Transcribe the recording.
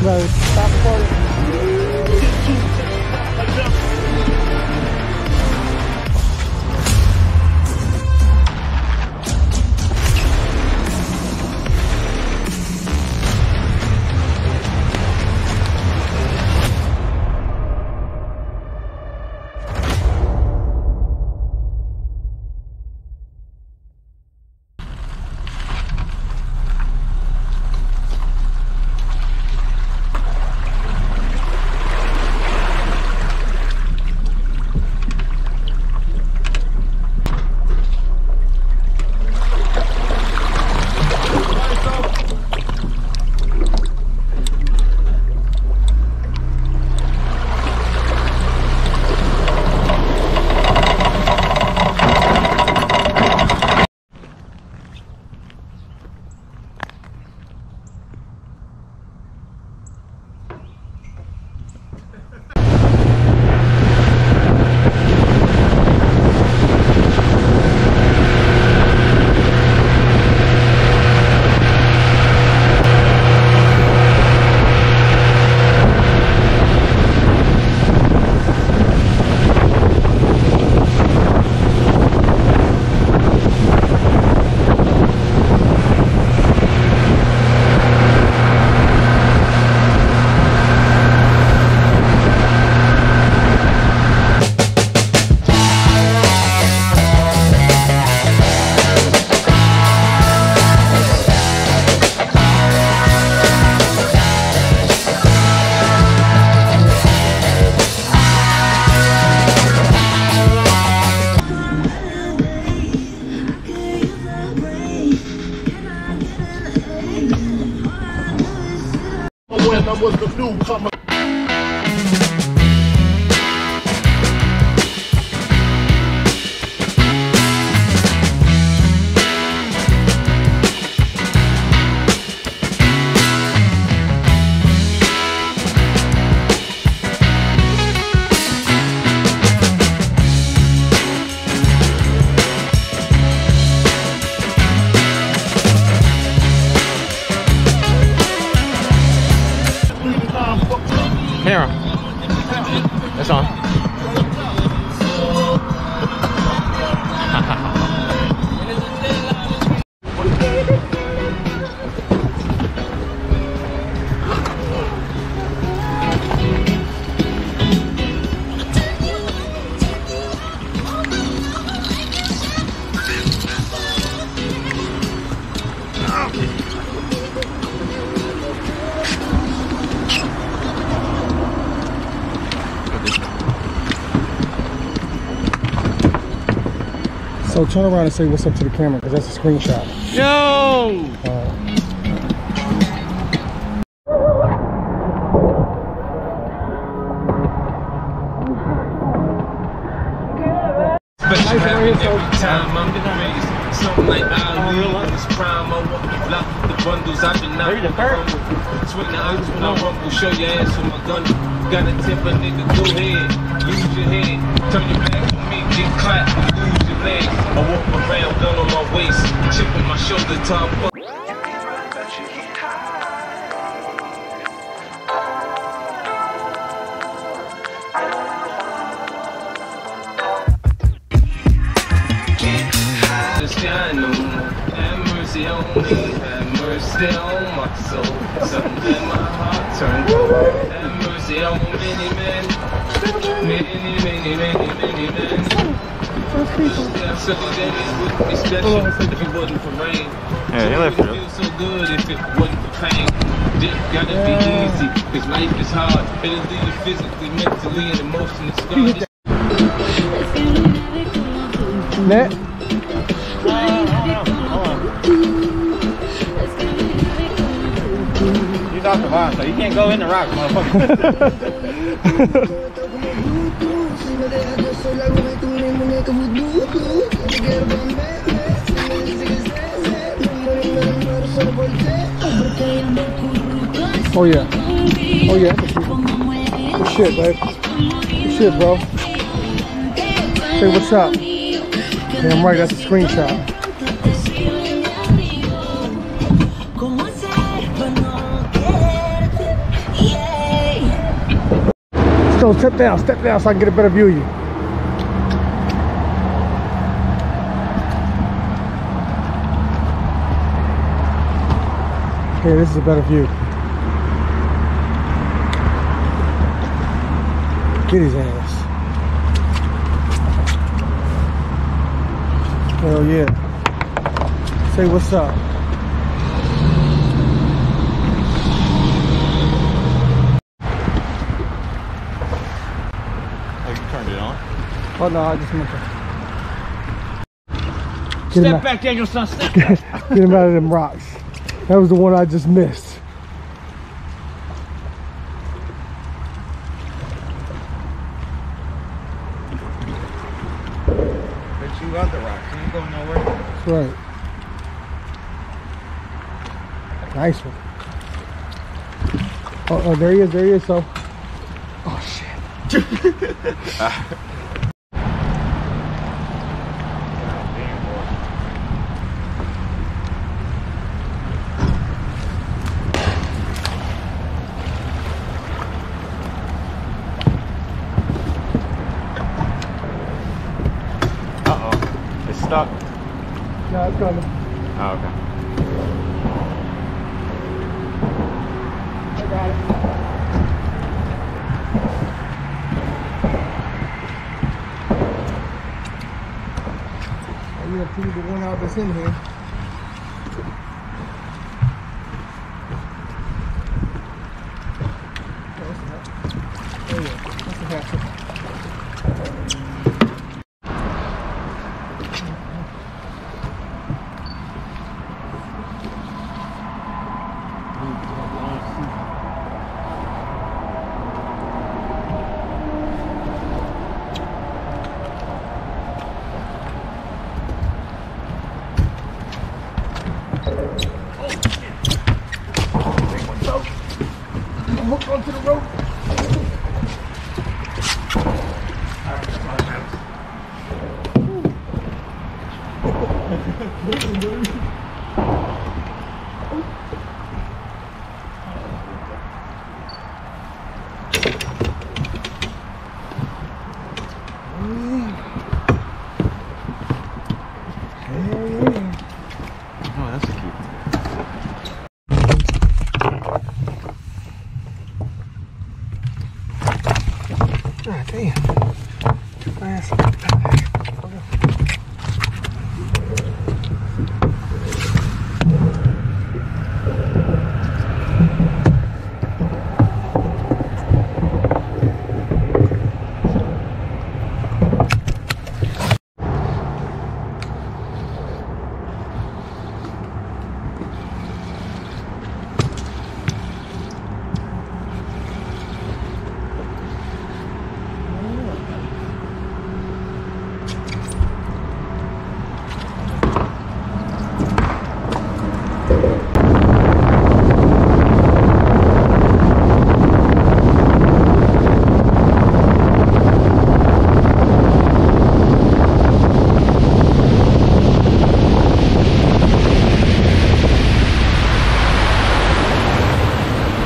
close. Stop recording. I was the newcomer. Camera. That's on. So turn around and say what's up to the camera, because that's a screenshot. Yo! Special happen every time I'm raised. Something like Ali in his prime. I walk the block with the bundles. I've been out with the humble. Swing the ox when I rumble. Show your ass with my gun. Got a temper, nigga, go ahead. Use your head. Turn your back on me, get clapped. Lose your legs. I walk around, gun on my waist. Chip on my shoulder, top. Have mercy on me, have mercy on my soul. Something in my heart turned cold. Have mercy on many men, many men. So that is special if it wasn't for rain. Yeah, you left it. Feel so good if it wasn't for pain. It gotta be easy, cause life is hard. Mentally, physically, mentally, and emotionally scarred. Net. He's off the bar, so you can't go in the rock, motherfucker. Oh yeah. Oh yeah. Good shit, babe. Good shit, bro. Say what's up. Damn right, that's a screenshot. So step down so I can get a better view of you. Okay, this is a better view. Get his ass. Hell yeah. Say what's up. Oh, you turned it on? Oh no, I just meant to. Step back, Daniel, son. Step back. Get him out of them rocks. That was the one I just missed. But you got the rocks. You ain't going nowhere. That's right. Nice one. Oh, there he is, so. Oh, shit. Uh-oh. It's stuck. No, it's coming. Oh, okay. I got it. I'm gonna feed the one out that's in here. Oh yeah, that's a hatchet. Hook onto the rope. Oh, that's a cute. God damn. Too fast.